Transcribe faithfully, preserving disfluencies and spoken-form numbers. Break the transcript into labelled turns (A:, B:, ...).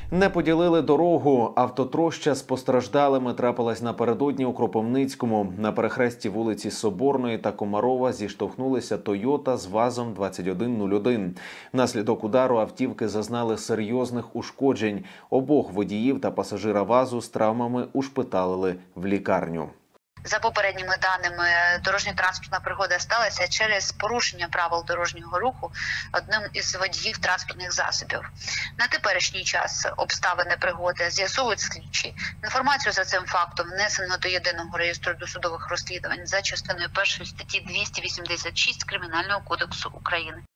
A: Не поділили дорогу. Автотроща з постраждалими трапилась напередодні у Кропивницькому. На перехресті вулиці Соборної та Комарова зіштовхнулися «Тойота» з ВАЗом двадцять один нуль один. Внаслідок удару автівки зазнали серйозних ушкоджень. Обох водіїв та пасажира ВАЗу з травмами ушпиталили в лікарню.
B: За попередніми даними, дорожньо-транспортна пригода сталася через порушення правил дорожнього руху одним із водіїв транспортних засобів. На теперішній час обставини пригоди з'ясовують слідчі. Інформацію за цим фактом внесено до Єдиного реєстру досудових розслідувань за частиною першої статті двісті вісімдесят шість Кримінального кодексу України.